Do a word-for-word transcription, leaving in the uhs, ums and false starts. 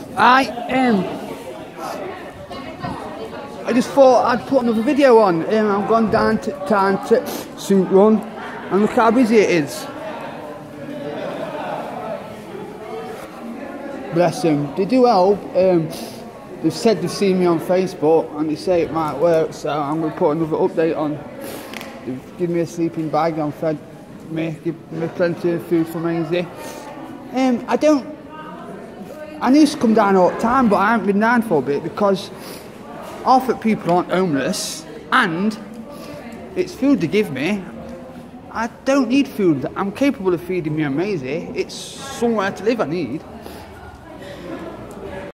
I um, I just thought I'd put another video on. Um, I've gone down to town to Suit Run, and look how busy it is. Bless them. They do help. Um, they've said they've seen me on Facebook, and they say it might work. So I'm going to put another update on. They've given me a sleeping bag and fed me, give me plenty of food for Maisie. Um, I don't. I used to come down all the time, but I haven't been down for a bit because half the people aren't homeless, and it's food they give me. I don't need food. I'm capable of feeding me and Maisie. It's somewhere to live I need.